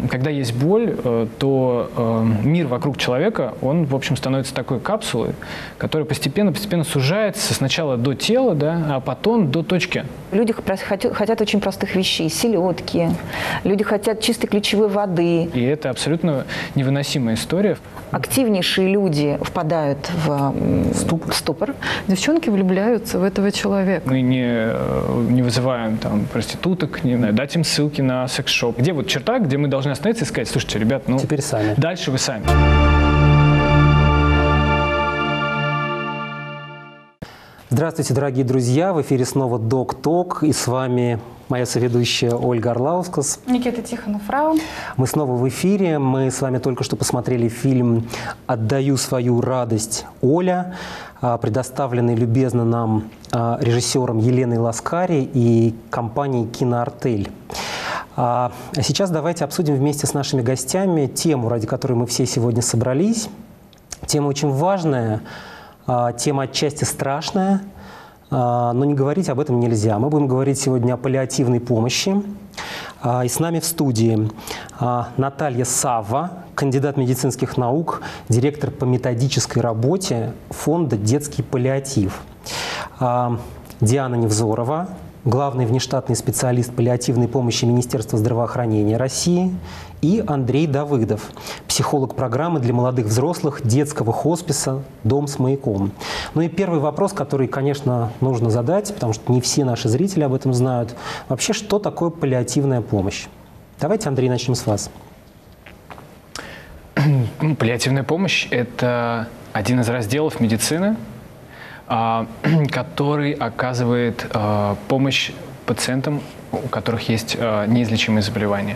когда есть боль, то мир вокруг человека, он, в общем, становится такой капсулой, которая постепенно сужается сначала до тела, да, а потом до точки. Люди хотят очень простых вещей, селедки, люди хотят чистой ключевой воды. И это абсолютно невыносимая история. Активнейшие люди впадают в ступор. Девчонки влюбляются в этого человека. Мы не вызываем там проституток, не знаю, дать им ссылки на секс-шоп. Где вот черта, где мы должны остановиться и сказать: слушайте, ребят, ну теперь сами. Дальше вы сами. Здравствуйте, дорогие друзья! В эфире снова Док-Ток, и с вами моя соведущая Ольга Орлаускас. Никита Тихонов-Рау. Мы снова в эфире. Мы с вами только что посмотрели фильм «Отдаю свою радость, Оля», предоставленный любезно нам режиссером Еленой Ласкари и компанией «Киноартель». А сейчас давайте обсудим вместе с нашими гостями тему, ради которой мы все сегодня собрались. Тема очень важная. Тема отчасти страшная, но не говорить об этом нельзя. Мы будем говорить сегодня о паллиативной помощи. И с нами в студии Наталья Савва, кандидат медицинских наук, директор по методической работе фонда «Детский паллиатив». Диана Невзорова, главный внештатный специалист паллиативной помощи Министерства здравоохранения России. И Андрей Давыдов, психолог программы для молодых взрослых детского хосписа «Дом с маяком». Ну и первый вопрос, который, конечно, нужно задать, потому что не все наши зрители об этом знают. Вообще, что такое паллиативная помощь? Давайте, Андрей, начнем с вас. Паллиативная помощь – это один из разделов медицины, который оказывает помощь пациентам, у которых есть неизлечимые заболевания.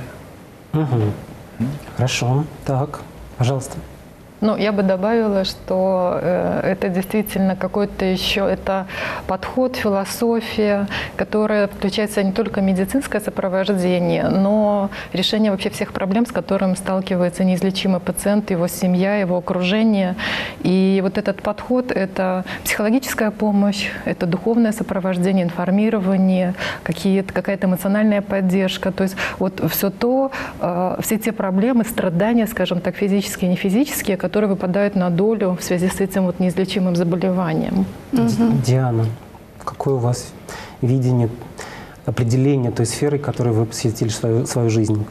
Угу. Хорошо. Так, пожалуйста. Ну, я бы добавила, что это действительно какой-то еще это подход, философия, которая включается не только медицинское сопровождение, но решение вообще всех проблем, с которыми сталкивается неизлечимый пациент, его семья, его окружение. И вот этот подход – это психологическая помощь, это духовное сопровождение, информирование, какая-то эмоциональная поддержка. То есть вот все те проблемы, страдания, скажем так, физические и нефизические, которые выпадают на долю в связи с этим вот неизлечимым заболеванием. Диана, какое у вас видение, определение той сферы, которой вы посвятили свою жизнь?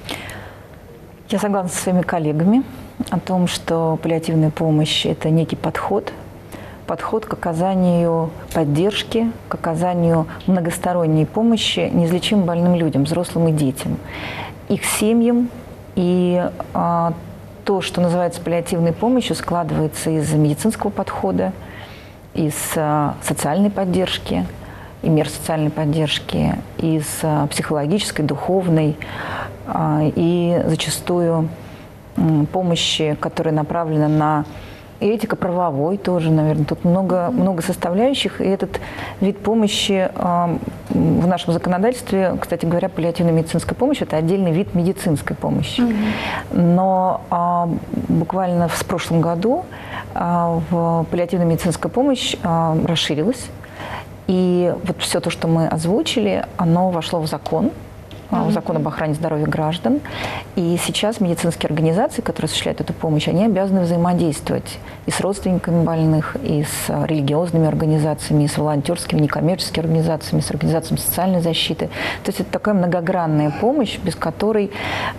Я согласна со своими коллегами о том, что паллиативная помощь – это некий подход к оказанию поддержки, к оказанию многосторонней помощи неизлечимым больным людям, взрослым и детям, их семьям. И то, что называется паллиативной помощью, складывается из медицинского подхода, из социальной поддержки и мер социальной поддержки, из психологической, духовной и зачастую помощи, которая направлена на этико-правовой тоже, наверное. Тут много составляющих, и этот вид помощи в нашем законодательстве, кстати говоря, паллиативная медицинская помощь – это отдельный вид медицинской помощи. Но буквально в прошлом году паллиативная медицинская помощь расширилась, и вот все то, что мы озвучили, оно вошло в закон об охране здоровья граждан. И сейчас медицинские организации, которые осуществляют эту помощь, они обязаны взаимодействовать и с родственниками больных, и с религиозными организациями, и с волонтерскими, некоммерческими организациями, с организациями социальной защиты. То есть это такая многогранная помощь, без которой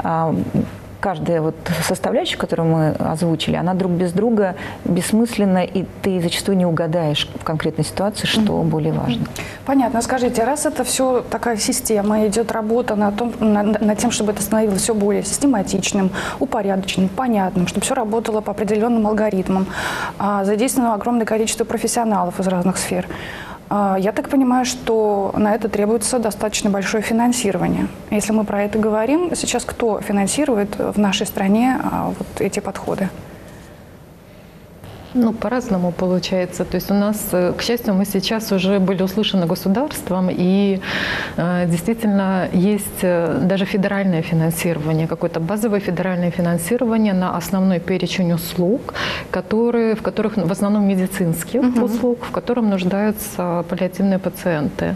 каждая вот составляющая, которую мы озвучили, она друг без друга бессмысленна, и ты зачастую не угадаешь в конкретной ситуации, что более важно. Понятно. Скажите, раз это все такая система, идет работа над тем, чтобы это становилось все более систематичным, упорядоченным, понятным, чтобы все работало по определенным алгоритмам, задействовано огромное количество профессионалов из разных сфер, я так понимаю, что на это требуется достаточно большое финансирование. Если мы про это говорим, сейчас кто финансирует в нашей стране вот эти подходы? Ну, по-разному получается. То есть у нас, к счастью, мы сейчас уже были услышаны государством, и действительно есть даже федеральное финансирование, какое-то базовое федеральное финансирование на основной перечень услуг, в которых в основном медицинских услуг, в котором нуждаются паллиативные пациенты.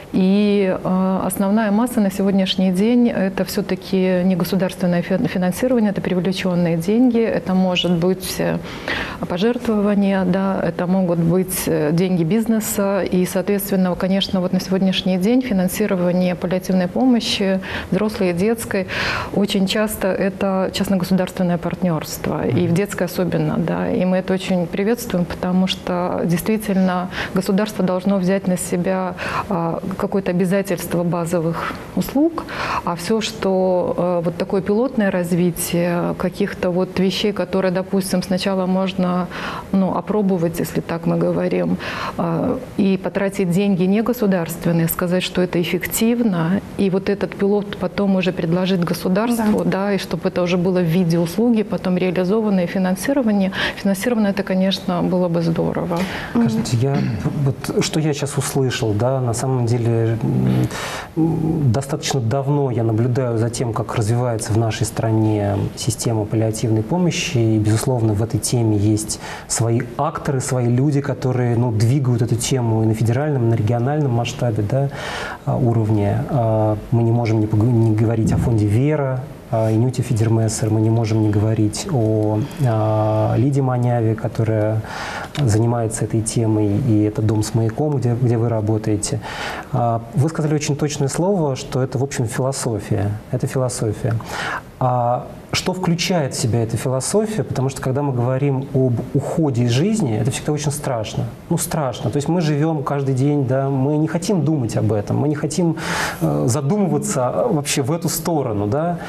И основная масса на сегодняшний день – это все-таки не государственное финансирование, это привлеченные деньги, это может быть пожертвования, да, это могут быть деньги бизнеса. И, соответственно, конечно, вот на сегодняшний день финансирование паллиативной помощи, взрослой и детской, очень часто это частно-государственное партнерство, и в детской особенно, да. И мы это очень приветствуем, потому что действительно государство должно взять на себя какое-то обязательство базовых услуг, а все, что вот такое пилотное развитие каких-то вот вещей, которые, допустим, сначала можно опробовать, если так мы говорим, и потратить деньги не государственные, сказать, что это эффективно, и вот этот пилот потом уже предложить государству, да, и чтобы это уже было в виде услуги, потом реализованное финансирование. Финансирование это, конечно, было бы здорово. Скажите, что я сейчас услышал, да, на самом деле достаточно давно я наблюдаю за тем, как развивается в нашей стране система паллиативной помощи, и, безусловно, в этой теме есть свои акторы, свои люди, которые двигают эту тему и на федеральном, и на региональном масштабе, да, уровне. Мы не можем не говорить о фонде «Вера», Инюте Фидермессер, мы не можем не говорить о Лиде Маняве, которая занимается этой темой, и это «Дом с маяком», где вы работаете. Вы сказали очень точное слово, что это, в общем, философия. Это философия. Что включает в себя эта философия? Потому что, когда мы говорим об уходе из жизни, это всегда очень страшно. Страшно. То есть мы живем каждый день, да, мы не хотим думать об этом, мы не хотим задумываться вообще в эту сторону, да.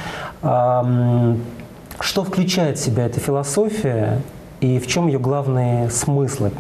Что включает в себя эта философия и в чем ее главные смыслы?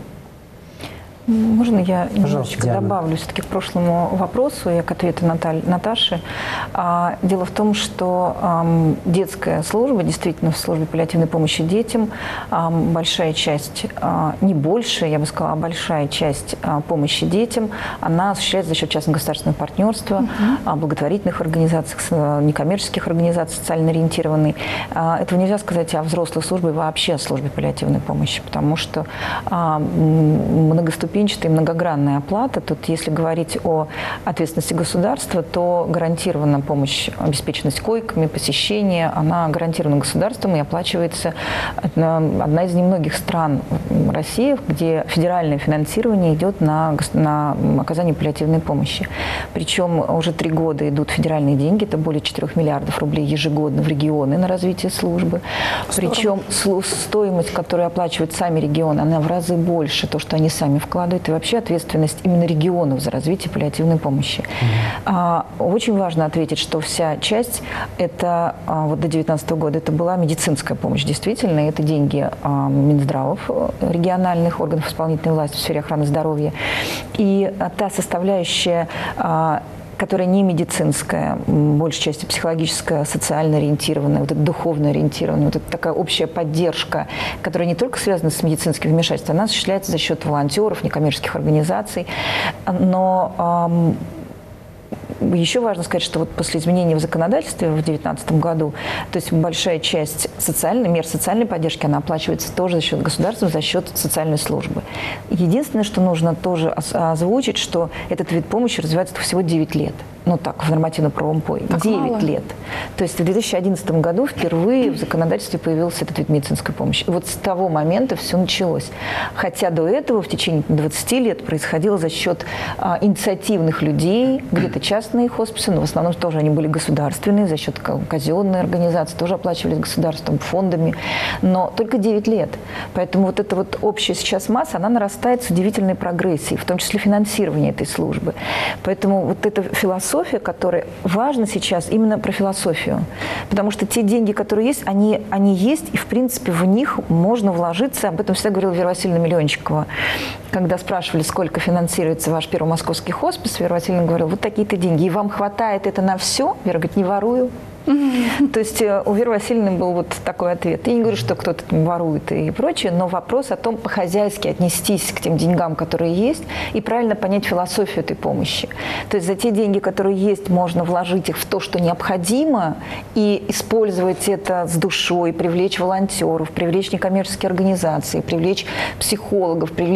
Можно я немножечко Диана. добавлю все-таки к прошлому вопросу и к ответу Наташи? Дело в том, что детская служба, действительно, в службе паллиативной помощи детям, большая часть, не больше, я бы сказала, а большая часть помощи детям, она осуществляется за счет частно-государственного партнерства, благотворительных организаций, некоммерческих организаций, социально ориентированной. Этого нельзя сказать о взрослой службе, вообще о службе паллиативной помощи, потому что многоступенчатая и многогранная оплата. Тут, если говорить о ответственности государства, то гарантирована помощь, обеспеченность койками, посещение, она гарантирована государством и оплачивается. Одна из немногих стран России, где федеральное финансирование идет на оказание паллиативной помощи. Причем уже 3 года идут федеральные деньги, это более 4 миллиардов рублей ежегодно в регионы на развитие службы. Причем стоимость, которую оплачивают сами регионы, она в разы больше, то, что они сами вкладывают, и вообще ответственность именно регионов за развитие паллиативной помощи. Очень важно ответить, что вся часть, это вот до 2019 года, это была медицинская помощь, действительно, это деньги Минздравов, региональных органов исполнительной власти в сфере охраны здоровья. И та составляющая, которая не медицинская, большей части психологическая, социально ориентированная, вот эта духовно ориентированная, вот эта такая общая поддержка, которая не только связана с медицинским вмешательством, она осуществляется за счет волонтеров, некоммерческих организаций. Но еще важно сказать, что вот после изменений в законодательстве в 2019 году, то есть большая часть мер социальной поддержки, она оплачивается тоже за счет государства, за счет социальной службы. Единственное, что нужно тоже озвучить, что этот вид помощи развивается всего 9 лет. Так, в нормативно-правовом поле. 9 лет. То есть в 2011 году впервые в законодательстве появился этот вид медицинской помощи. И вот с того момента все началось. Хотя до этого в течение 20 лет происходило за счет инициативных людей, где-то частные хосписы, но в основном тоже они были государственные, за счет казенной организации, тоже оплачивались государством, фондами. Но только 9 лет. Поэтому вот эта вот общая сейчас масса, она нарастает с удивительной прогрессией, в том числе финансирование этой службы. Поэтому вот эта философия, которая важна сейчас, именно про философию. Потому что те деньги, которые есть, они есть, и, в принципе, в них можно вложиться. Об этом всегда говорила Вера Васильевна Миллиончикова. Когда спрашивали, сколько финансируется ваш первый московский хоспис, Вера Васильевна говорила, вот такие-то деньги. И вам хватает это на все? Вера говорит, не ворую. То есть у Веры Васильевны был вот такой ответ. Я не говорю, что кто-то ворует и прочее, но вопрос о том, по-хозяйски отнестись к тем деньгам, которые есть, и правильно понять философию этой помощи. То есть за те деньги, которые есть, можно вложить их в то, что необходимо, и использовать это с душой, привлечь волонтеров, привлечь некоммерческие организации, привлечь психологов, привлечь религиозных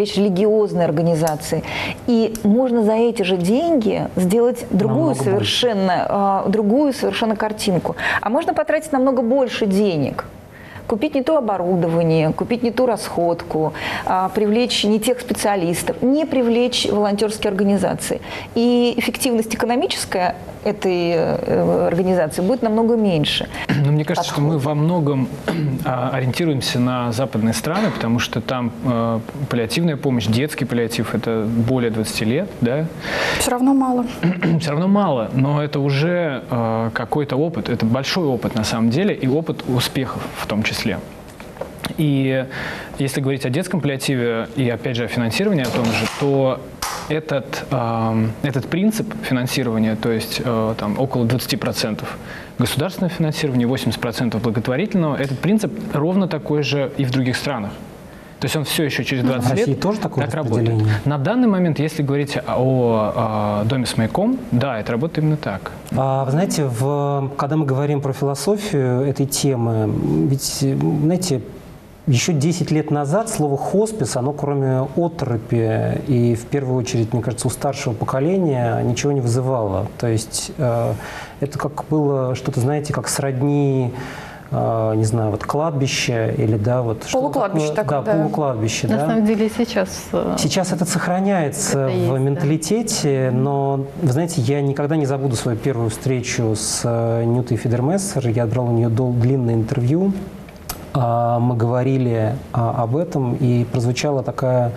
религиозные организации. И можно за эти же деньги сделать другую совершенно картинку. А можно потратить намного больше денег. Купить не то оборудование, купить не ту расходку, привлечь не тех специалистов, не привлечь волонтерские организации. И эффективность экономическая этой организации будет намного меньше. Но мне кажется, что мы во многом ориентируемся на западные страны, потому что там паллиативная помощь, детский паллиатив – это более 20 лет, да? Все равно мало. Все равно мало, но это уже какой-то опыт, это большой опыт на самом деле, и опыт успехов в том числе. И если говорить о детском паллиативе и, опять же, о финансировании, о том же, то этот принцип финансирования, то есть там, около 20% государственного финансирования, 80% благотворительного, этот принцип ровно такой же и в других странах. То есть он все еще через 20 лет России тоже такое так работает. На данный момент, если говорить о доме с маяком, да, это работает именно так. Вы знаете, когда мы говорим про философию этой темы, ведь, знаете, еще 10 лет назад слово «хоспис», оно кроме оторопи и, в первую очередь, мне кажется, у старшего поколения ничего не вызывало. То есть это как было что-то, знаете, как сродни, не знаю, вот кладбище или, да, вот... Полукладбище такое, да. Полукладбище, да. На самом деле сейчас... Сейчас это сохраняется в менталитете, но, вы знаете, я никогда не забуду свою первую встречу с Нютой Фидермессер. Я брал у нее длинное интервью. Мы говорили об этом, и прозвучала такая...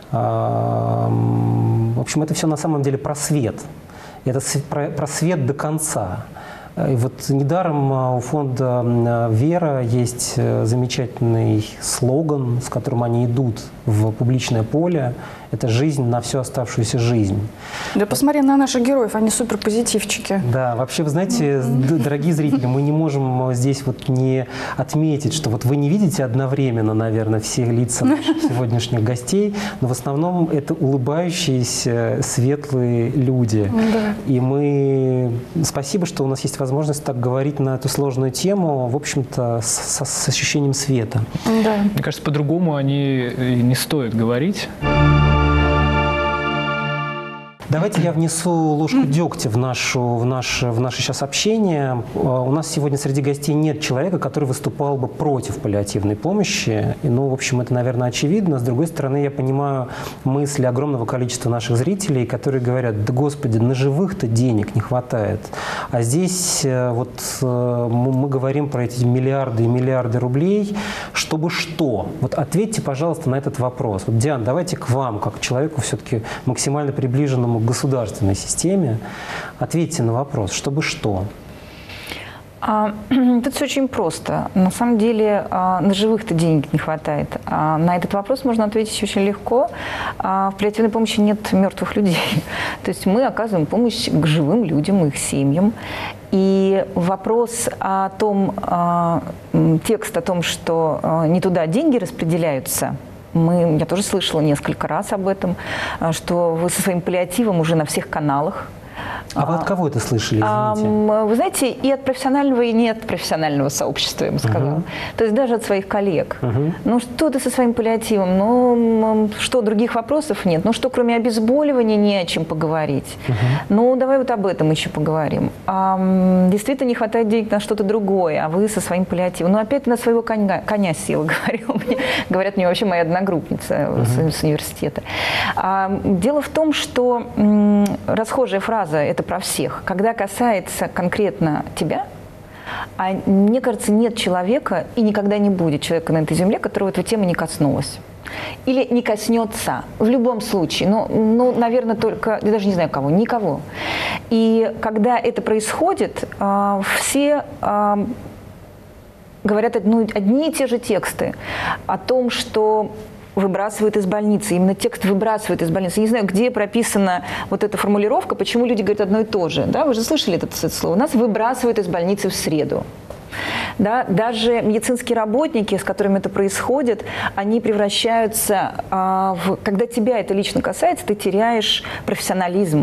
В общем, это все на самом деле про свет. Это про свет до конца. И вот недаром у фонда «Вера» есть замечательный слоган, с которым они идут в публичное поле. Это жизнь на всю оставшуюся жизнь. Да посмотри на наших героев, они суперпозитивчики. Да, вообще, вы знаете, дорогие зрители, мы не можем здесь вот не отметить, что вот вы не видите одновременно, наверное, все лица наших сегодняшних гостей, но в основном это улыбающиеся, светлые люди. Да. И мы... Спасибо, что у нас есть возможность так говорить на эту сложную тему, в общем-то, с ощущением света. Да. Мне кажется, по-другому они не стоит говорить. Давайте я внесу ложку дегтя в наше сейчас общение. У нас сегодня среди гостей нет человека, который выступал бы против паллиативной помощи. И, в общем, это, наверное, очевидно. С другой стороны, я понимаю мысли огромного количества наших зрителей, которые говорят: да, Господи, на живых-то денег не хватает. А здесь вот мы говорим про эти миллиарды и миллиарды рублей. Чтобы что? Вот ответьте, пожалуйста, на этот вопрос. Вот, Диана, давайте к вам, как к человеку все-таки максимально приближенному к государственной системе. Ответьте на вопрос, чтобы что? Тут все очень просто. На самом деле на живых-то денег не хватает. На этот вопрос можно ответить очень легко. В паллиативной помощи нет мертвых людей. То есть мы оказываем помощь к живым людям, их семьям. И вопрос о том, текст о том, что не туда деньги распределяются, я тоже слышала несколько раз об этом, что вы со своим паллиативом уже на всех каналах. А вы от кого это слышали, извините? Вы знаете, и от профессионального, и не от профессионального сообщества, я бы сказала. То есть даже от своих коллег. Ну что ты со своим паллиативом? Ну что, других вопросов нет? Ну что, кроме обезболивания, не о чем поговорить? Ну давай вот об этом еще поговорим. Действительно не хватает денег на что-то другое, а вы со своим паллиативом. Ну опять на своего коня села, говорят мне вообще моя одногруппница с университета. Дело в том, что расхожая фраза «это про всех», когда касается конкретно тебя, мне кажется, нет человека и никогда не будет человека на этой земле, которого эта тема не коснулась. Или не коснется. В любом случае. Ну, наверное, только, я даже не знаю кого, никого. И когда это происходит, все говорят одни и те же тексты о том, что выбрасывают из больницы. Именно текст выбрасывает из больницы. Я не знаю, где прописана вот эта формулировка, почему люди говорят одно и то же. Да? Вы же слышали это слово. Нас выбрасывают из больницы в среду. Да? Даже медицинские работники, с которыми это происходит, они превращаются когда тебя это лично касается, ты теряешь профессионализм.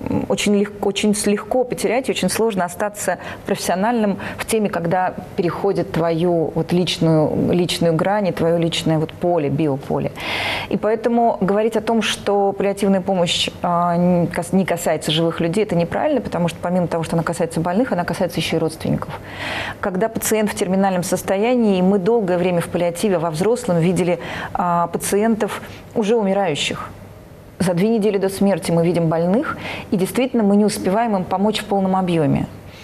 очень легко потерять, и очень сложно остаться профессиональным в теме, когда переходит твою вот личную грань, твое личное вот поле, биополе. И поэтому говорить о том, что паллиативная помощь не касается живых людей, это неправильно, потому что помимо того, что она касается больных, она касается еще и родственников. Когда пациент в терминальном состоянии, мы долгое время в паллиативе во взрослом видели пациентов уже умирающих. За 2 недели до смерти мы видим больных, и действительно мы не успеваем им помочь в полном объеме.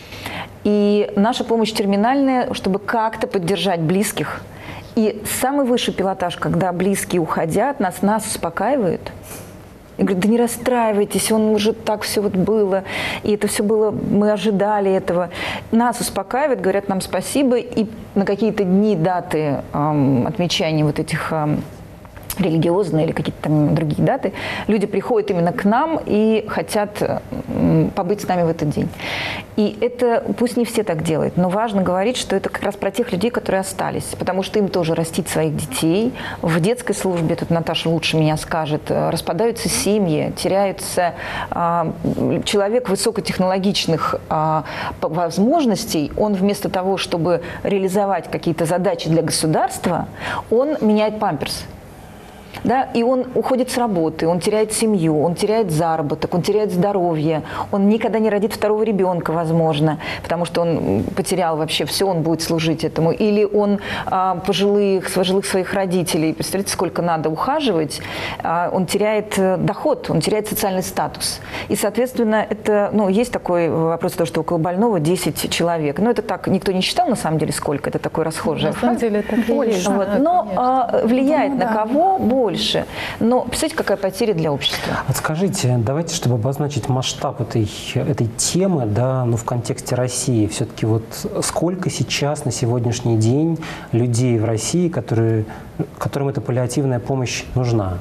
И наша помощь терминальная, чтобы как-то поддержать близких. И самый высший пилотаж, когда близкие уходят, нас успокаивают. И говорят, да не расстраивайтесь, он уже так все вот было, и это все было, мы ожидали этого. Нас успокаивают, говорят нам спасибо, и на какие-то дни, даты отмечания вот этих религиозные или какие-то там другие даты, люди приходят именно к нам и хотят побыть с нами в этот день. И это, пусть не все так делают, но важно говорить, что это как раз про тех людей, которые остались, потому что им тоже растить своих детей. В детской службе, тут Наташа лучше меня скажет, распадаются семьи, теряются человек высокотехнологичных возможностей, он вместо того, чтобы реализовать какие-то задачи для государства, он меняет памперс. Да, и он уходит с работы, он теряет семью, он теряет заработок, он теряет здоровье, он никогда не родит второго ребенка, возможно, потому что он потерял вообще все, он будет служить этому. Или он пожилых своих родителей, представляете, сколько надо ухаживать, он теряет доход, он теряет социальный статус. И, соответственно, это, есть такой вопрос, то, что около больного 10 человек. Но это так, никто не считал, на самом деле, сколько, это такой расхожий факт. На самом деле это больше. Вот. Но влияет на кого больше. Но представьте, какая потеря для общества. Вот скажите, давайте, чтобы обозначить масштаб этой темы, да, в контексте России, все-таки вот сколько сейчас на сегодняшний день людей в России, которым эта паллиативная помощь нужна?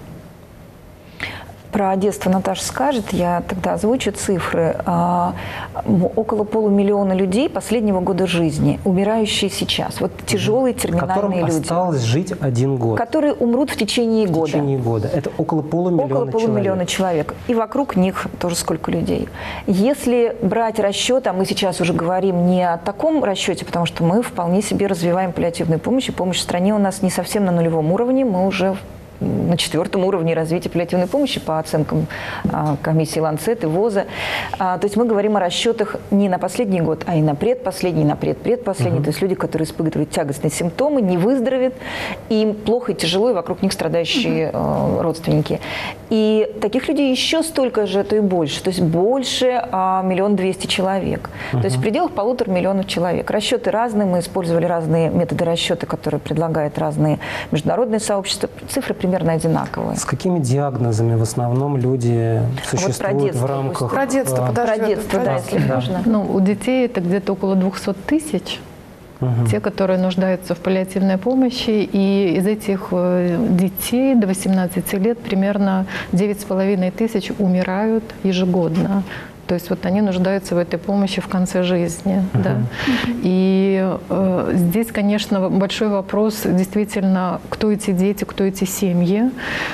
Про детство Наташа скажет, я тогда озвучу цифры. Около 500 000 людей последнего года жизни, умирающие сейчас. Вот тяжелые терминальные люди. Которым осталось жить 1 год. Которые умрут в течение года. В течение года. Это около 500 000 человек. Около 500 000 человек. И вокруг них тоже сколько людей. Если брать расчет, а мы сейчас уже говорим не о таком расчете, потому что мы вполне себе развиваем паллиативную помощь, и помощь в стране у нас не совсем на нулевом уровне, мы уже на 4-м уровне развития паллиативной помощи по оценкам комиссии Ланцет и ВОЗа. То есть мы говорим о расчетах не на последний год, а и на предпоследний, на предпредпоследний. То есть люди, которые испытывают тягостные симптомы, не выздоровеют, им плохо и тяжело, и вокруг них страдающие родственники. И таких людей еще столько же, а то и больше. То есть больше 1 200 000 человек. То есть в пределах 1,5 миллиона человек. Расчеты разные, мы использовали разные методы расчета, которые предлагают разные международные сообщества. Цифры примерно одинаковые. С какими диагнозами в основном люди существуют в рамках... Про детство, подожди. Про детство, да, если можно. У детей это где-то около 200 000. Те, которые нуждаются в паллиативной помощи, и из этих детей до 18 лет примерно 9500 умирают ежегодно. То есть вот они нуждаются в этой помощи в конце жизни. Да? И здесь, конечно, большой вопрос действительно, кто эти дети, кто эти семьи.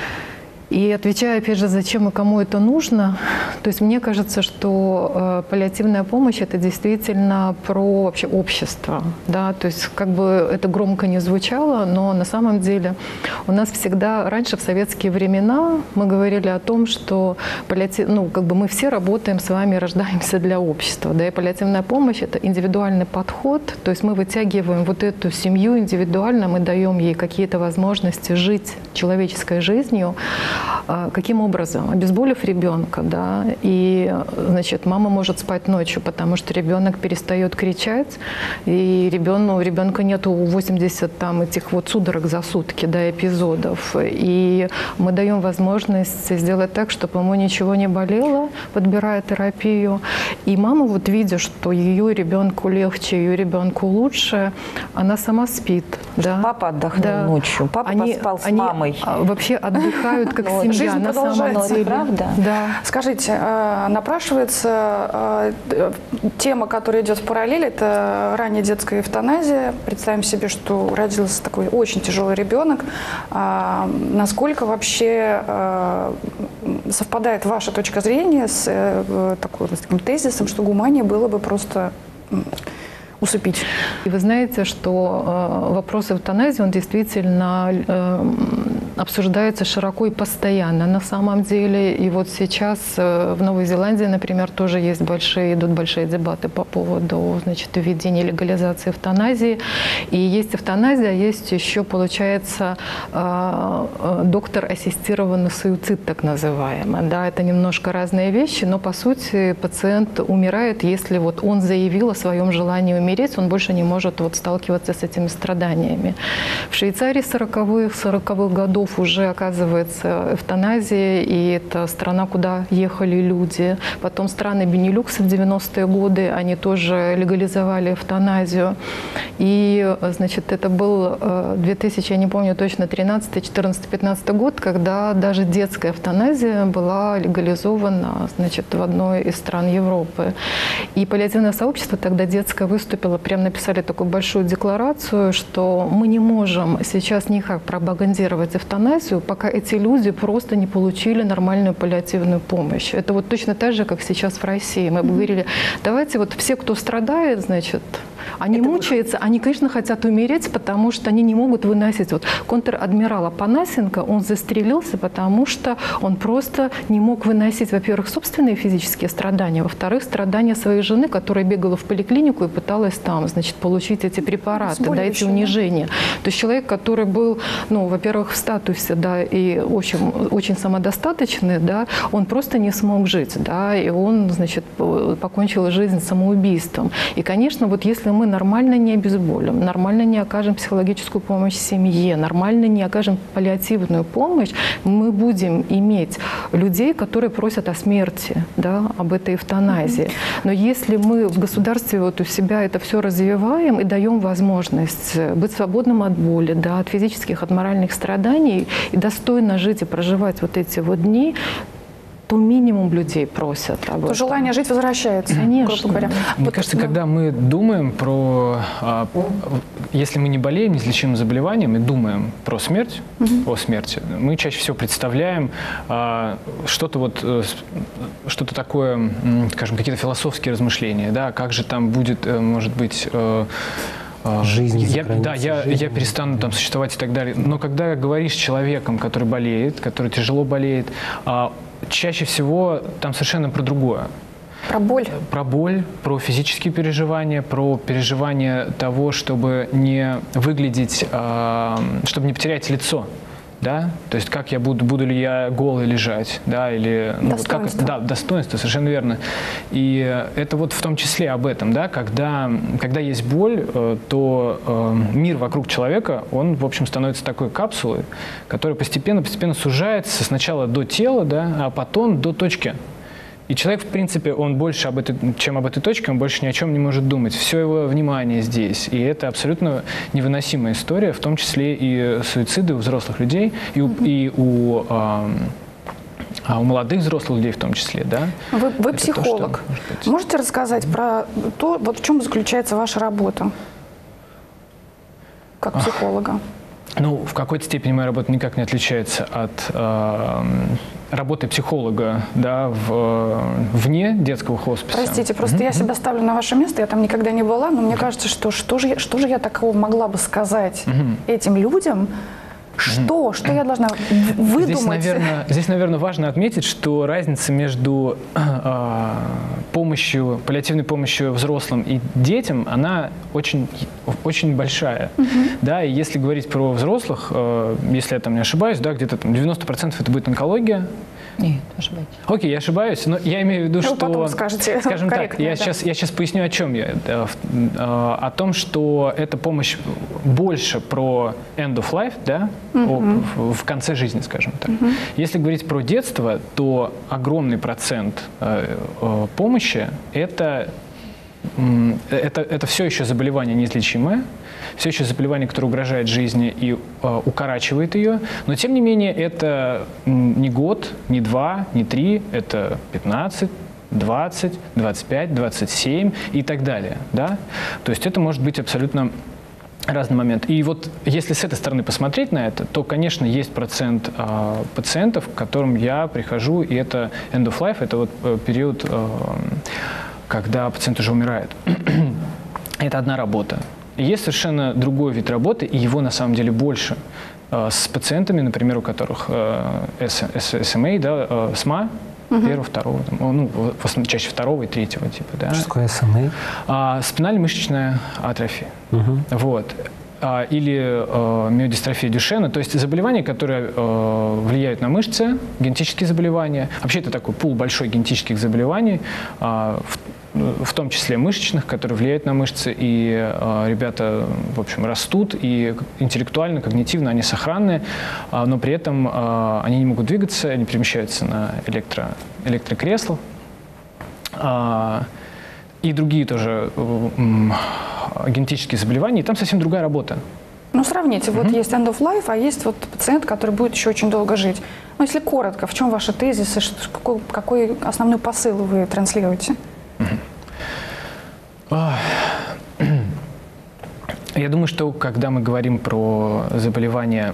И отвечая, опять же, зачем и кому это нужно, то есть мне кажется, что паллиативная помощь – это действительно про вообще общество. Да? То есть как бы это громко не звучало, но на самом деле у нас всегда, раньше в советские времена мы говорили о том, что мы все работаем с вами, рождаемся для общества. Да? И паллиативная помощь – это индивидуальный подход, то есть мы вытягиваем вот эту семью индивидуально, мы даем ей какие-то возможности жить человеческой жизнью. Каким образом? Обезболив ребенка, да, и, значит, мама может спать ночью, потому что ребенок перестает кричать, и у ребенка нету 80 этих вот судорог за сутки, да, эпизодов, и мы даем возможность сделать так, чтобы ему ничего не болело, подбирая терапию, и мама, вот видя, что ее ребенку легче, ее ребенку лучше, она сама спит, да. Папа отдохнул ночью, папа поспал с мамой. Вообще отдыхают как семья. жизнь на самом продолжается. деле. Правда? Да. Скажите, напрашивается тема, которая идет в параллель, это ранняя детская эвтаназия. Представим себе, что родился такой очень тяжелый ребенок. Насколько вообще совпадает ваша точка зрения с таким тезисом, что гуманнее было бы просто усыпить? И вы знаете, что вопрос эвтаназии, он действительно обсуждается широко и постоянно на самом деле. И вот сейчас в Новой Зеландии, например, тоже идут большие дебаты по поводу, значит, введения легализации эвтаназии. И есть эвтаназия, есть еще, получается, доктор-ассистированный суицид, так называемый. Да, это немножко разные вещи, но по сути пациент умирает, если вот он заявил о своем желании умереть, он больше не может вот сталкиваться с этими страданиями. В Швейцарии 40-х годов уже оказывается эвтаназия, и это страна, куда ехали люди. Потом страны Бенилюкса в 90-е годы, они тоже легализовали эвтаназию. И, значит, это был 2000, я не помню точно, 13, 14, 15 год, когда даже детская эвтаназия была легализована, значит, в одной из стран Европы. И паллиативное сообщество тогда детское выступило, прям написали такую большую декларацию, что мы не можем сейчас никак пропагандировать эвтаназию, пока эти люди просто не получили нормальную паллиативную помощь. Это вот точно так же, как сейчас в России. Мы бы говорили, давайте вот все, кто страдает, значит, они мучаются, они, конечно, хотят умереть, потому что они не могут выносить. Вот контр-адмирал Апанасенко, он застрелился, потому что он просто не мог выносить, во-первых, собственные физические страдания, во-вторых, страдания своей жены, которая бегала в поликлинику и пыталась там, значит, получить эти препараты, да, эти унижения. То есть человек, который был, ну, во-первых, в статусе, да, и очень, очень самодостаточный, да, он просто не смог жить, да, и он, значит, покончил жизнь самоубийством. И, конечно, вот если мы нормально не обезболим, нормально не окажем психологическую помощь семье, нормально не окажем паллиативную помощь, мы будем иметь людей, которые просят о смерти, да, об этой эвтаназии. Но если мы в государстве вот у себя это все развиваем и даем возможность быть свободным от боли, да, от физических, от моральных страданий и достойно жить и проживать вот эти вот дни, то минимум людей просят об этом. То желание жить возвращается, конечно, грубо говоря. Мне кажется, когда мы думаем про... Если мы не болеем неизлечимым заболеванием и думаем про смерть, о смерти, мы чаще всего представляем что-то вот, что-то такое, скажем, какие-то философские размышления, да, как же там будет, может быть... Жизнь я перестану там существовать и так далее. Но когда говоришь с человеком, который болеет, который тяжело болеет, чаще всего там совершенно про другое. Про боль. Про боль, про физические переживания, про переживание того, чтобы не выглядеть, чтобы не потерять лицо. Да? То есть как я буду ли я голый лежать, да, или ну, достоинство. Да, достоинство, совершенно верно. И это вот в том числе об этом, да, когда есть боль, то мир вокруг человека, он, в общем, становится такой капсулой, которая постепенно сужается сначала до тела, да, а потом до точки. И человек, в принципе, он больше чем об этой точке, он больше ни о чем не может думать. Все его внимание здесь. И это абсолютно невыносимая история, в том числе и суициды у взрослых людей, и у молодых взрослых людей в том числе, да? Вы психолог. Можете рассказать про то, вот в чем заключается ваша работа как психолога? Ну, в какой-то степени моя работа никак не отличается от работы психолога, да, вне детского хосписа. Простите, просто я себя ставлю на ваше место, я там никогда не была, но мне кажется, что же я такого могла бы сказать этим людям, что я должна выдумать? Здесь, наверное, важно отметить, что разница между паллиативной помощью взрослым и детям, она очень, очень большая. Да, и если говорить про взрослых, если я там не ошибаюсь, да, где-то там 90% это будет онкология. Нет, ошибаетесь. Окей, я ошибаюсь, но я имею в виду, что... потом скажете, скажем так, я да. сейчас поясню, о чем я. О том, что эта помощь больше про end of life, да, в конце жизни, скажем так. Если говорить про детство, то огромный процент помощи – это это все еще заболевание неизлечимое, все еще заболевание, которое угрожает жизни и укорачивает ее, но тем не менее это не год, не 2, не 3, это 15, 20, 25, 27 и так далее. Да? То есть это может быть абсолютно разный момент. И вот если с этой стороны посмотреть на это, то, конечно, есть процент пациентов, к которым я прихожу, и это end of life, это вот период, когда пациент уже умирает. Это одна работа. И есть совершенно другой вид работы, и его на самом деле больше. С пациентами, например, у которых SMA, да, СМА, первого, второго, ну, в основном чаще второго и третьего типа. Да. Что такое SMA? Спинально-мышечная атрофия. Вот. Или миодистрофия Дюшена, то есть заболевания, которые влияют на мышцы, генетические заболевания. Вообще это такой пул большой генетических заболеваний, в том числе мышечных, которые влияют на мышцы, и ребята, в общем, растут, и интеллектуально, когнитивно они сохранны, но при этом они не могут двигаться, они перемещаются на электрокреслах, и другие тоже генетические заболевания, и там совсем другая работа. Ну, сравните, вот есть end of life, а есть вот пациент, который будет еще очень долго жить. Ну, если коротко, в чем ваши тезисы, какой основной посыл вы транслируете? Я думаю, что когда мы говорим про заболевания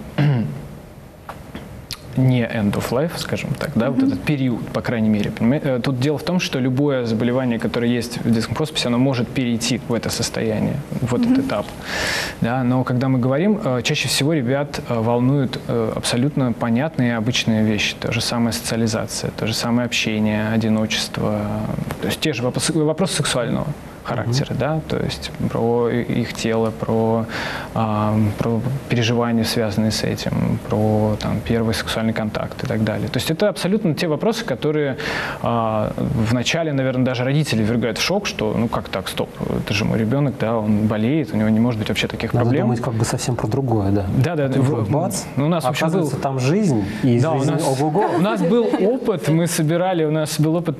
не end of life, скажем так, да, вот этот период, по крайней мере. Тут дело в том, что любое заболевание, которое есть в детском хосписе, оно может перейти в это состояние, в этот этап. Да, но когда мы говорим, чаще всего ребят волнуют абсолютно понятные обычные вещи. То же самое социализация, то же самое общение, одиночество, то есть те же вопросы сексуального характера, да, то есть про их тело, про переживания, связанные с этим, про там, первый сексуальный контакт и так далее. То есть это абсолютно те вопросы, которые вначале, наверное, даже родители ввергают в шок, что ну как так, стоп, это же мой ребенок, да, он болеет, у него не может быть вообще таких проблем. Надо думать как бы совсем про другое, да. Да. Бац, у нас оказывается, там жизнь, и да, жизнь ого-го. У нас был опыт, у нас был опыт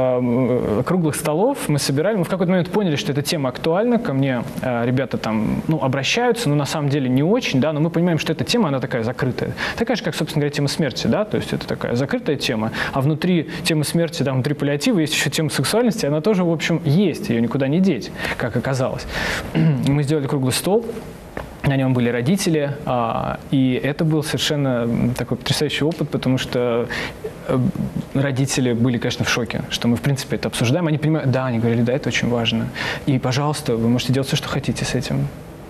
круглых столов, мы в какой-то момент поняли, что эта тема актуальна, ко мне ребята там, ну, обращаются, но на самом деле не очень, да, но мы понимаем, что эта тема, она такая закрытая. Такая же, как, собственно говоря, тема смерти, да, то есть это такая закрытая тема, а внутри темы смерти, да, внутри паллиатива есть еще тема сексуальности, она тоже, в общем, есть, ее никуда не деть, как оказалось. Мы сделали круглый стол, на нем были родители, и это был совершенно такой потрясающий опыт, потому что родители были, конечно, в шоке, что мы, в принципе, это обсуждаем. Они понимают, да, они говорили, да, это очень важно. И, пожалуйста, вы можете делать все, что хотите с этим.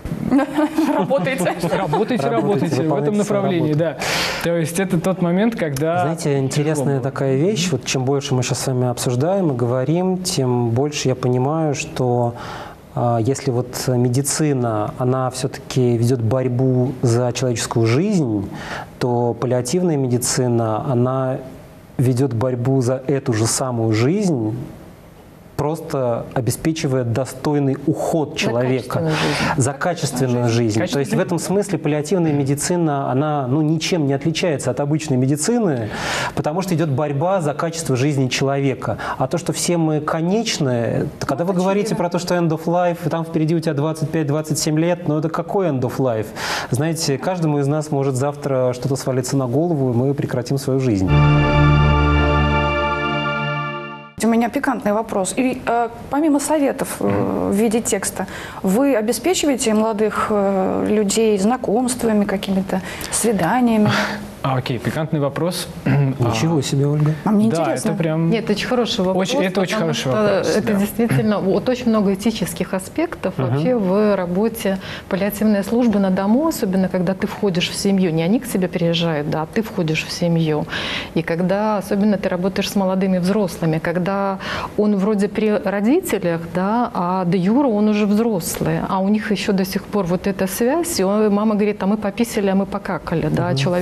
Работайте. Работайте в этом направлении, да. То есть это тот момент, когда... Знаете, интересная такая вещь, вот чем больше мы сейчас с вами обсуждаем и говорим, тем больше я понимаю, что если вот медицина, она все-таки ведет борьбу за человеческую жизнь, то паллиативная медицина, она ведет борьбу за эту же самую жизнь, просто обеспечивая достойный уход человека за качественную жизнь. То есть в этом смысле паллиативная медицина, она ничем не отличается от обычной медицины, потому что идет борьба за качество жизни человека. А то, что все мы конечны, когда вы говорите про то, что end of life, и там впереди у тебя 25-27 лет, это какой end of life? Знаете, каждому из нас может завтра что-то свалиться на голову, и мы прекратим свою жизнь. У меня пикантный вопрос. И помимо советов в виде текста, вы обеспечиваете молодых людей знакомствами, какими-то свиданиями? Окей, пикантный вопрос. Ничего себе, Ольга. А мне да, интересно. Это прям... Нет, это очень хороший вопрос. Это очень хороший вопрос. Это действительно вот очень много этических аспектов вообще в работе паллиативной службы на дому, особенно когда ты входишь в семью. Не они к тебе приезжают, да, а ты входишь в семью. И когда особенно ты работаешь с молодыми взрослыми, когда он вроде при родителях, да, а де юре он уже взрослый, а у них еще до сих пор вот эта связь, и мама говорит, а мы пописали, а мы покакали, да, человеку там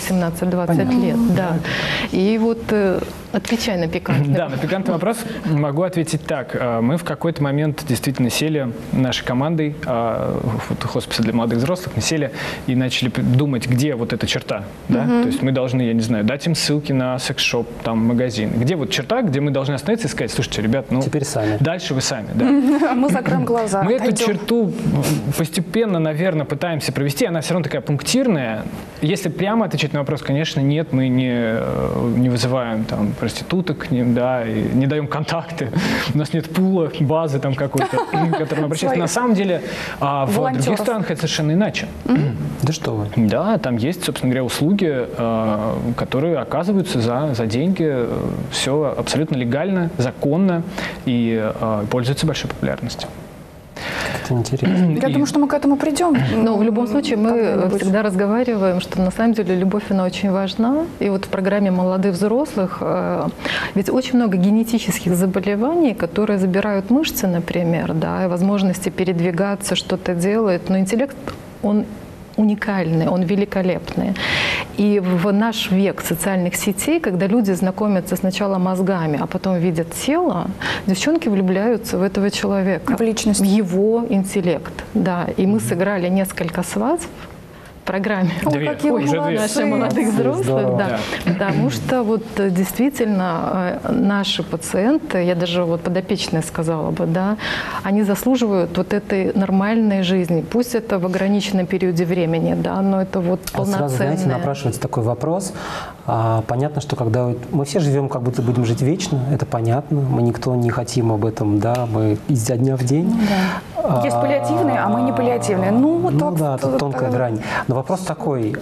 18-20 лет. Да. И вот отвечай на пикантный. Да, на пикантный вопрос могу ответить так. Мы в какой-то момент действительно сели нашей командой хосписа для молодых взрослых, мы сели и начали думать, где вот эта черта. Да? То есть мы должны, я не знаю, дать им ссылки на секс-шоп, там, магазин. Где вот черта, где мы должны остановиться и сказать: слушайте, ребят, ну, теперь сами. Дальше вы сами. Да. Мы закроем глаза. Мы эту черту постепенно, наверное, пытаемся провести. Она все равно такая пунктирная. Если прямо отвечать на вопрос, конечно, нет, мы не вызываем там проституток к ним, да, и не даем контакты. У нас нет пула, базы там какой-то, к которому обращаться. На самом деле в других странах это совершенно иначе. Да что вы. Да, там есть, собственно говоря, услуги, которые оказываются за деньги. Все абсолютно легально, законно и пользуются большой популярностью. Это интересно. Я думаю, что мы к этому придем. Но в любом случае мы всегда разговариваем, что на самом деле любовь, она очень важна. И вот в программе «Молодых взрослых» ведь очень много генетических заболеваний, которые забирают мышцы, например, да, и возможности передвигаться, что-то делать. Но интеллект, он уникальный, он великолепный. И в наш век социальных сетей, когда люди знакомятся сначала мозгами, а потом видят тело, девчонки влюбляются в этого человека, в личность, в его интеллект. Да. И мы сыграли несколько свадеб в программе наших молодых взрослых, да. Потому что вот действительно наши пациенты, я даже вот подопечные сказала бы, да, они заслуживают вот этой нормальной жизни. Пусть это в ограниченном периоде времени, да, но это вот полноценное. Сразу, знаете, напрашивается такой вопрос. Понятно, что когда мы все живем, как будто будем жить вечно, это понятно, мы никто не хотим об этом, да, мы изо дня в день. Да. Есть паллиативные, а мы не паллиативные. Да, тут тонкая грань. Но вопрос такой,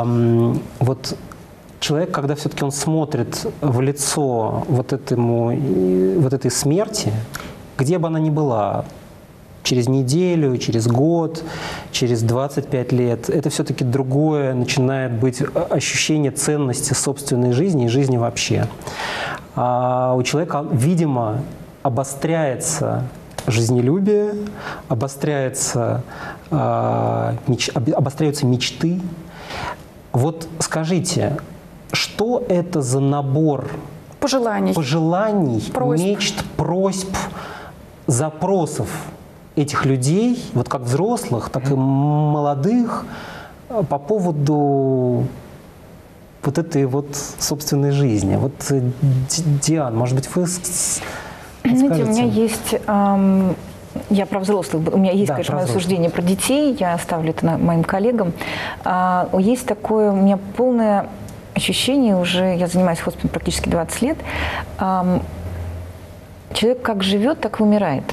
вот человек, когда все-таки он смотрит в лицо вот этой смерти, где бы она ни была, через неделю, через год, через 25 лет, это все-таки другое начинает быть ощущение ценности собственной жизни и жизни вообще. У человека, видимо, обостряется жизнелюбие, обостряются мечты. Вот скажите, что это за набор пожеланий, просьб, мечт, просьб, запросов этих людей, вот как взрослых, так и молодых, по поводу вот этой вот собственной жизни? Вот, Диана, может быть, вы знаете, у меня есть, я про взрослых, у меня есть, да, конечно, мое суждение про детей, я оставлю это моим коллегам. Есть такое у меня полное ощущение, уже я занимаюсь хосписом практически 20 лет, человек как живет, так и умирает.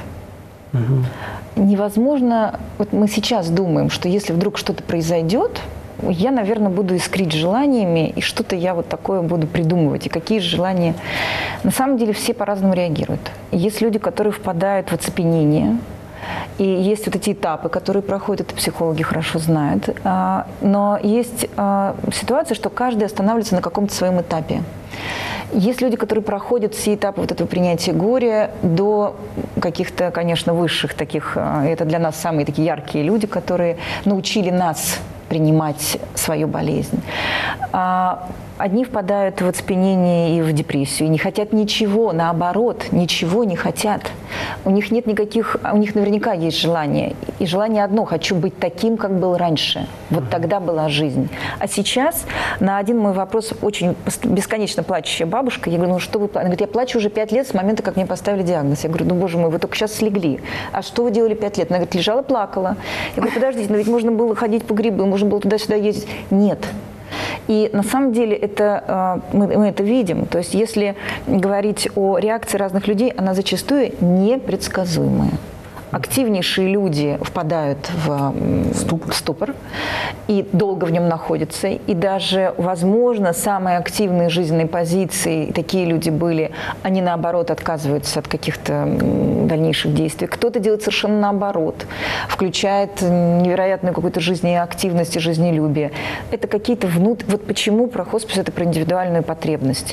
Невозможно, вот мы сейчас думаем, что если вдруг что-то произойдет, я, наверное, буду искрить желаниями, и что-то я вот такое буду придумывать. И какие же желания? На самом деле все по-разному реагируют. Есть люди, которые впадают в оцепенение, и есть вот эти этапы, которые проходят, это психологи хорошо знают. Но есть ситуация, что каждый останавливается на каком-то своем этапе. Есть люди, которые проходят все этапы вот этого принятия горя до каких-то, конечно, высших таких, это для нас самые такие яркие люди, которые научили нас принимать свою болезнь. Одни впадают в оцепенение и в депрессию, и не хотят ничего, наоборот, ничего не хотят. У них нет никаких, у них наверняка есть желание. И желание одно – хочу быть таким, как был раньше. Вот тогда была жизнь. А сейчас на один мой вопрос очень бесконечно плачущая бабушка, я говорю, ну что вы плачете? Она говорит, я плачу уже 5 лет с момента, как мне поставили диагноз. Я говорю, ну боже мой, вы только сейчас слегли. А что вы делали 5 лет? Она говорит, лежала, плакала. Я говорю, подождите, но ведь можно было ходить по грибы, можно было туда-сюда ездить. Нет. И на самом деле это, мы это видим. То есть если говорить о реакции разных людей, она зачастую непредсказуемая. Активнейшие люди впадают в ступор и долго в нем находятся. И даже, возможно, самые активные жизненные позиции, такие люди были, они, наоборот, отказываются от каких-то дальнейших действий. Кто-то делает совершенно наоборот, включает невероятную какую-то жизнеактивность и жизнелюбие. Это какие-то Вот почему про хоспис – это про индивидуальную потребность.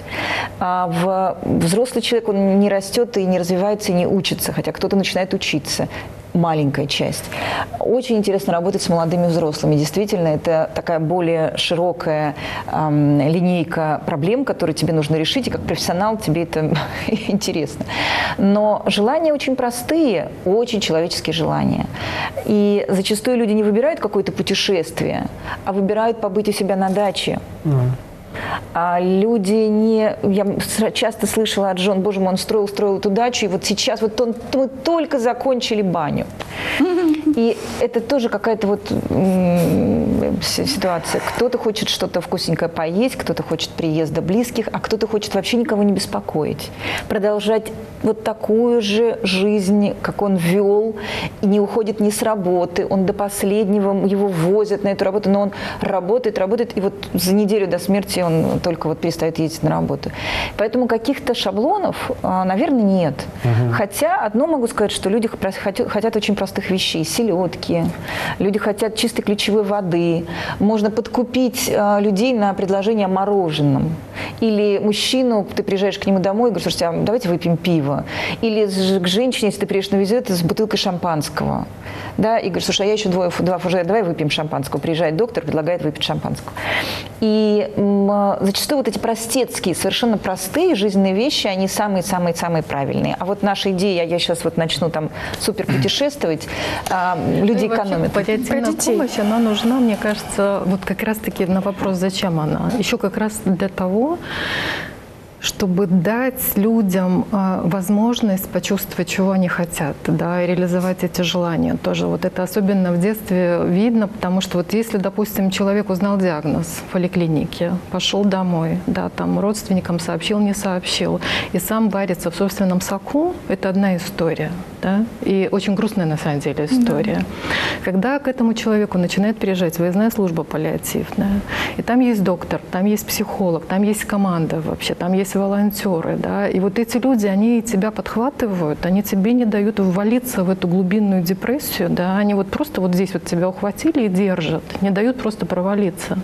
Взрослый человек, он не растет и не развивается, и не учится, хотя кто-то начинает учиться. маленькая часть. Очень интересно работать с молодыми взрослыми. Действительно, это такая более широкая линейка проблем, которые тебе нужно решить, и как профессионал тебе это интересно. Но желания очень простые, очень человеческие желания. И зачастую люди не выбирают какое-то путешествие, а выбирают побыть у себя на даче. А люди не... Я часто слышала от жен, боже мой, он строил эту дачу, и вот сейчас вот мы только закончили баню. И это тоже какая-то вот ситуация. Кто-то хочет что-то вкусненькое поесть, кто-то хочет приезда близких, а кто-то хочет вообще никого не беспокоить. Продолжать вот такую же жизнь, как он вел, и не уходит ни с работы. Он до последнего, его возят на эту работу, но он работает, и вот за неделю до смерти он только вот перестает ездить на работу. Поэтому каких-то шаблонов, наверное, нет. Хотя одно могу сказать, что люди хотят очень простых вещей. Селедки, люди хотят чистой ключевой воды. Можно подкупить людей на предложение о мороженом. Или мужчину, ты приезжаешь к нему домой и говоришь: слушайте, а давайте выпьем пиво. Или к женщине, если ты приедешь на визит, с бутылкой шампанского. Да, и говоришь: слушай, а я еще два фужера, давай выпьем шампанского. Приезжает доктор, предлагает выпить шампанского. И зачастую вот эти простецкие, совершенно простые жизненные вещи, они самые-самые-самые правильные. А вот наша идея, я сейчас вот начну там супер путешествовать, люди экономят. Паллиативная помощь, она нужна, мне кажется, вот как раз-таки на вопрос, зачем она. Еще как раз для того, чтобы дать людям возможность почувствовать, чего они хотят, да, и реализовать эти желания. Тоже вот это особенно в детстве видно, потому что вот если, допустим, человек узнал диагноз в поликлинике, пошел домой, да, там родственникам сообщил, не сообщил, и сам варится в собственном соку, это одна история, да, и очень грустная на самом деле история. Да. Когда к этому человеку начинает приезжать выездная служба паллиативная, и там есть доктор, там есть психолог, там есть команда вообще, там есть волонтеры, да, и вот эти люди, они тебя подхватывают, они тебе не дают ввалиться в эту глубинную депрессию, да, они вот просто вот здесь вот тебя ухватили и держат, не дают просто провалиться.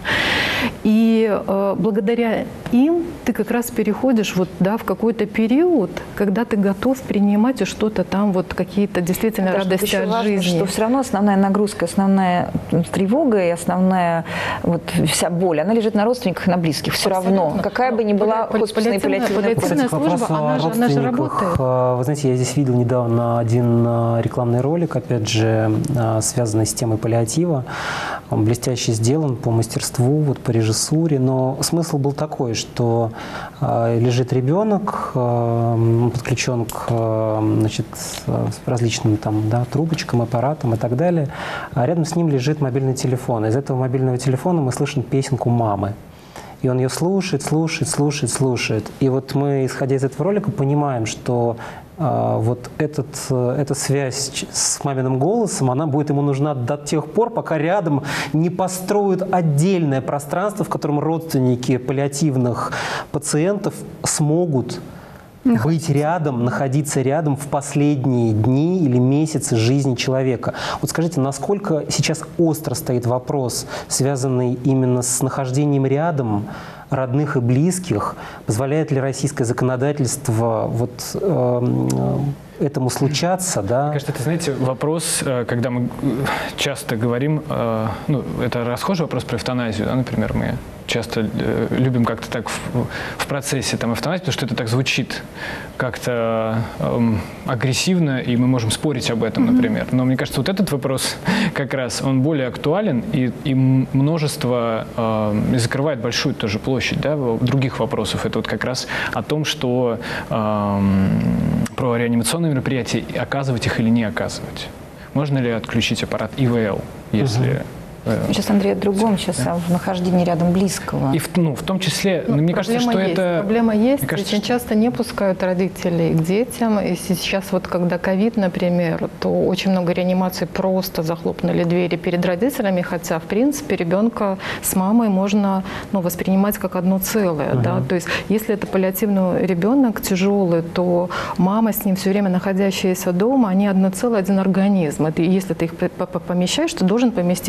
И благодаря им ты как раз переходишь вот, да, в какой-то период, когда ты готов принимать и что-то там, вот какие-то действительно радости от важно, жизни. Что все равно основная нагрузка, основная тревога и основная вот вся боль, она лежит на родственниках и на близких. Все равно, какая бы ни была хосписная паллиативная служба, она же работает. Вы знаете, я здесь видел недавно один рекламный ролик, опять же, связанный с темой паллиатива. Он блестяще сделан по мастерству, вот по режиссуре, но смысл был такой, что лежит ребенок, подключен к, значит, различным там, да, трубочкам, аппаратам и так далее, а рядом с ним лежит мобильный телефон. Из этого мобильного телефона мы слышим песенку мамы. И он ее слушает. И вот мы, исходя из этого ролика, понимаем, что вот эта связь с маминым голосом, она будет ему нужна до тех пор, пока рядом не построят отдельное пространство, в котором родственники паллиативных пациентов смогут быть рядом, находиться рядом в последние дни или месяцы жизни человека. Вот скажите, насколько сейчас остро стоит вопрос, связанный именно с нахождением рядом родных и близких? Позволяет ли российское законодательство вот этому случаться, да? Мне кажется, это, знаете, вопрос, когда мы часто говорим, ну, это расхожий вопрос про эвтаназию, да, например, мы часто любим как-то так в процессе там эвтаназии, потому что это так звучит как-то агрессивно, и мы можем спорить об этом, например. Но мне кажется, вот этот вопрос как раз, он более актуален, и множество, закрывает большую тоже площадь, да, других вопросов. Это вот как раз о том, что про реанимационные мероприятия, оказывать их или не оказывать. Можно ли отключить аппарат ИВЛ, если... Сейчас, Андрей, о другом, сейчас в нахождении рядом близкого. И в том числе, мне кажется, что это... Проблема есть. Кажется, очень часто не пускают родителей к детям. И сейчас вот, когда ковид, например, то очень много реанимаций просто захлопнули двери перед родителями, хотя, в принципе, ребенка с мамой можно, ну, воспринимать как одно целое. Да? То есть, если это паллиативный ребенок тяжелый, то мама с ним все время находящаяся дома, они одно целое, один организм. Это, если ты их помещаешь, ты должен поместить их в реанимацию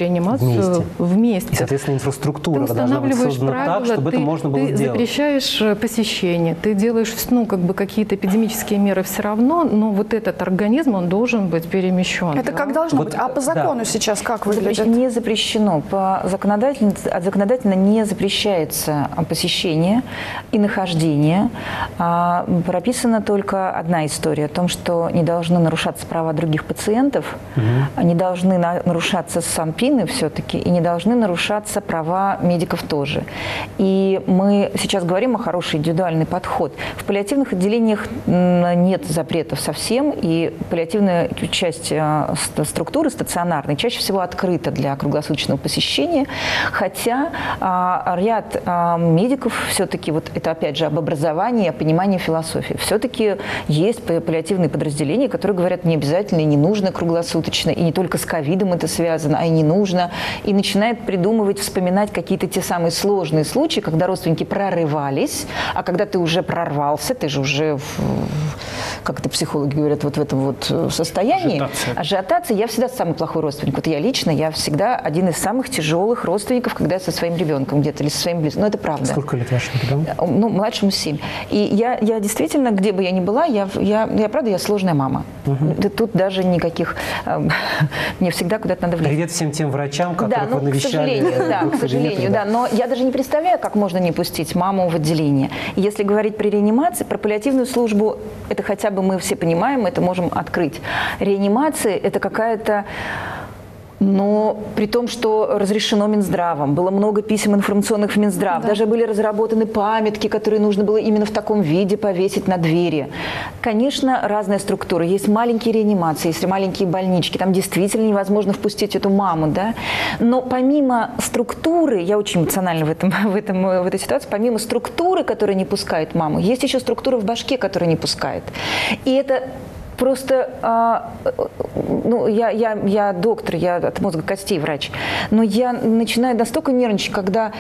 реанимацию вместе. И, соответственно, инфраструктура ты должна быть устанавливаешь создана правила, так, чтобы это можно было ты сделать. запрещаешь посещение, ты делаешь какие-то эпидемические меры все равно, но вот этот организм, он должен быть перемещен. Это как должно быть? А по закону сейчас как выглядит? Не запрещено. Законодательно не запрещается посещение и нахождение. Прописана только одна история о том, что не должны нарушаться права других пациентов, не должны нарушаться санпины все-таки, и не должны нарушаться права медиков тоже. И мы сейчас говорим о хороший индивидуальный подход. В паллиативных отделениях нет запретов совсем, и паллиативная часть структуры стационарной чаще всего открыта для круглосуточного посещения, хотя ряд медиков все-таки, вот это опять же об образовании, о понимании философии, все-таки есть паллиативные подразделения, которые говорят, не обязательно и не нужно круглосуточно, и не только с ковидом это связано, а и не нужно, и начинает придумывать, вспоминать какие-то те самые сложные случаи, когда родственники прорывались, а когда ты уже прорвался, ты же уже, как это психологи говорят, вот в этом вот состоянии. Ажиотация. Я всегда самый плохой родственник. Вот я лично, я всегда один из самых тяжелых родственников, когда я со своим ребенком где-то или со своим близким. Но это правда. Сколько лет вашему ребенку? Ну, младшему 7. И я действительно, где бы я ни была, я правда, я сложная мама. Тут даже никаких... Мне всегда куда-то надо влезть. Привет всем тем врачам, которых вы навещали. К сожалению, да. Но я даже не представляю, как можно не пустить маму в отделение. И если говорить про реанимацию, про паллиативную службу, это хотя бы мы все понимаем, это можем открыть. Реанимация – это какая-то... Но при том, что разрешено Минздравом, было много писем информационных в Минздрав, даже были разработаны памятки, которые нужно было именно в таком виде повесить на двери. Конечно, разная структура. Есть маленькие реанимации, есть маленькие больнички, там действительно невозможно впустить эту маму, да. Но помимо структуры, я очень эмоциональна в этой ситуации, помимо структуры, которая не пускает маму, есть еще структура в башке, которая не пускает. И это... Просто, ну, я доктор, я от мозга костей врач, но я начинаю настолько нервничать, когда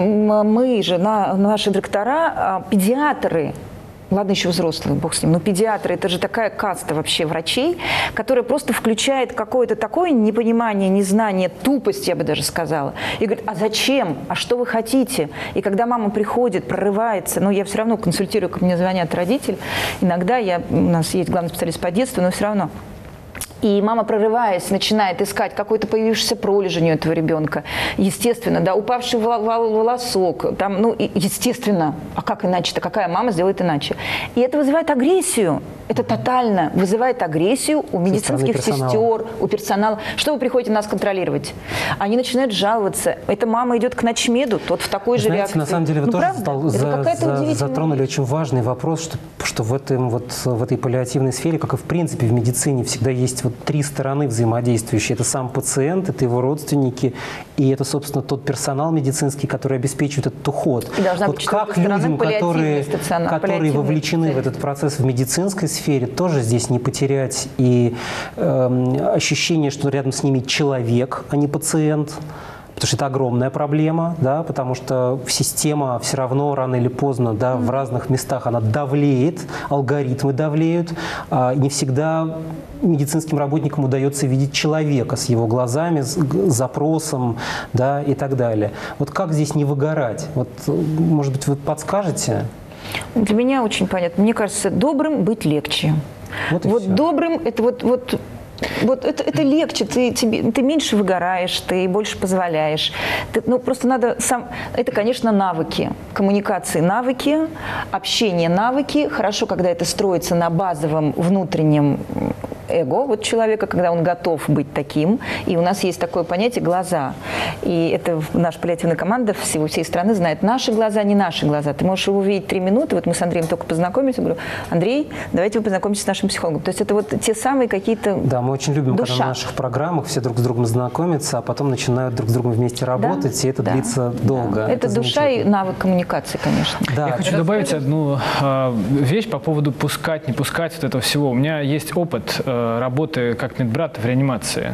мы же, наши доктора, педиатры, ладно, еще взрослые, бог с ним, но педиатры – это же такая каста вообще врачей, которая просто включает какое-то такое непонимание, незнание, тупость, я бы даже сказала. И говорит, а зачем? А что вы хотите? И когда мама приходит, прорывается, ну, я все равно консультирую, как мне звонят родители, иногда у нас есть главный специалист по детству, но все равно. И мама, прорываясь, начинает искать какой-то появившийся пролежень у этого ребенка. Естественно, да, упавший волосок. Там, ну, естественно, а как иначе-то? Какая мама сделает иначе? И это вызывает агрессию. Это тотально вызывает агрессию у медицинских сестер, у персонала. Что вы приходите нас контролировать? Они начинают жаловаться. Эта мама идет к начмеду, тот в такой же реакции. На самом деле вы тоже затронули очень важный вопрос, что в этой паллиативной сфере, как и в принципе в медицине, всегда есть вот три стороны взаимодействующие. Это сам пациент, это его родственники, и это, собственно, тот персонал медицинский, который обеспечивает этот уход. И должна вот быть как людям, которые вовлечены в этот процесс в медицинской сфере, тоже здесь не потерять и ощущение, что рядом с ними человек, а не пациент. Потому что это огромная проблема, да, потому что система все равно рано или поздно, да, в разных местах она давлеет, алгоритмы давлеют. Не всегда медицинским работникам удается видеть человека с его глазами, с запросом, да, и так далее. Вот как здесь не выгорать? Вот, может быть, вы подскажете? Для меня очень понятно. Мне кажется, добрым быть легче. Вот добрым – это вот это легче, ты меньше выгораешь, ты больше позволяешь. Просто надо это, конечно, навыки, коммуникации навыки, общение навыки. Хорошо, когда это строится на базовом внутреннем эго вот человека, когда он готов быть таким. И у нас есть такое понятие «глаза». И это наша паллиативная команда всей страны знает. Наши глаза, не наши глаза. Ты можешь его увидеть 3 минуты. Вот мы с Андреем только познакомились. Я говорю, Андрей, давайте вы познакомитесь с нашим психологом. То есть это вот те самые какие-то Да, мы очень любим, душа. когда на наших программах все друг с другом знакомятся, а потом начинают друг с другом вместе работать, и это длится долго. Это душа и навык коммуникации, конечно. Да. Я хочу добавить одну вещь по поводу пускать, не пускать вот этого всего. У меня есть опыт работы как медбрата в реанимации.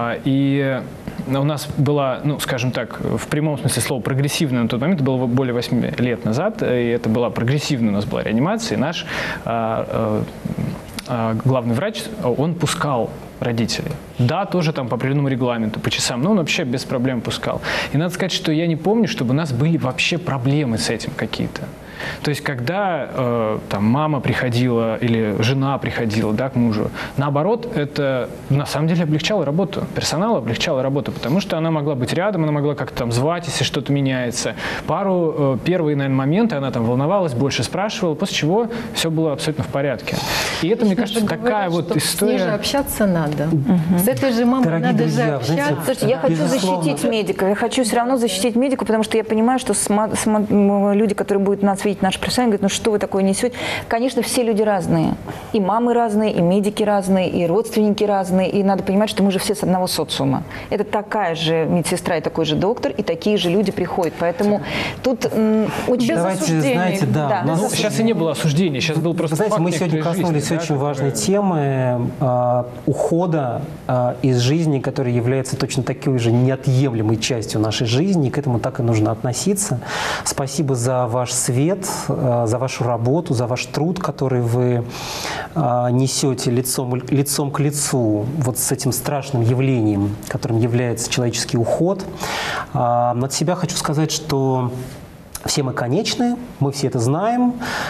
И у нас была, ну, скажем так, в прямом смысле слова прогрессивная на тот момент, это было более 8 лет назад, и это была прогрессивная у нас была реанимация. И наш главный врач, он пускал родителей. Да, тоже там по определенному регламенту, по часам, но он вообще без проблем пускал. И надо сказать, что я не помню, чтобы у нас были вообще проблемы с этим какие-то. То есть, когда там мама приходила или жена приходила, да, к мужу, наоборот, это на самом деле облегчало работу. Персонал облегчало работу, потому что она могла быть рядом, она могла как-то там звать, если что-то меняется. Первые, наверное, моменты она там волновалась, больше спрашивала, после чего все было абсолютно в порядке. И это, мне кажется, такая вот история. С ней же общаться надо. С этой же мамой Дорогие надо друзья, же общаться. знаете, Слушайте, я хочу защитить медика. Я хочу все равно защитить медика, потому что я понимаю, что люди, которые будут нас видеть, наши профессионалы, говорят, ну что вы такое несете? Конечно, все люди разные. И мамы разные, и медики разные, и родственники разные. И надо понимать, что мы же все с одного социума. Это такая же медсестра и такой же доктор, и такие же люди приходят. Поэтому тут очень... Давайте, знаете, да. Да. у нас- Ну, сейчас и не было осуждения, сейчас был просто Вы знаете, факт мы сегодня некоторой коснулись жизни, очень да, важной которая- темы ухода из жизни, которая является точно такой же неотъемлемой частью нашей жизни, и к этому так и нужно относиться. Спасибо за ваш свет, за вашу работу, за ваш труд, который вы несете лицом к лицу вот с этим страшным явлением, которым является человеческий уход. От себя хочу сказать, что все мы конечны, мы все это знаем,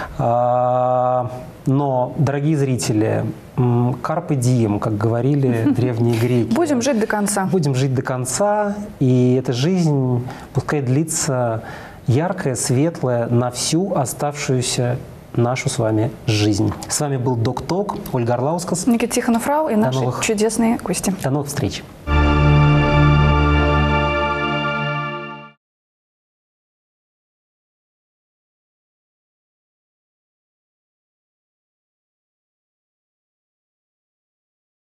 но, дорогие зрители, carpe diem, как говорили древние греки. Будем жить до конца. Будем жить до конца, и эта жизнь пускай длится яркая, светлая на всю оставшуюся нашу с вами жизнь. С вами был Док Ток, Ольга Орлаускас. Никита Тихонов-Рау и наши новых- чудесные гости. До новых встреч.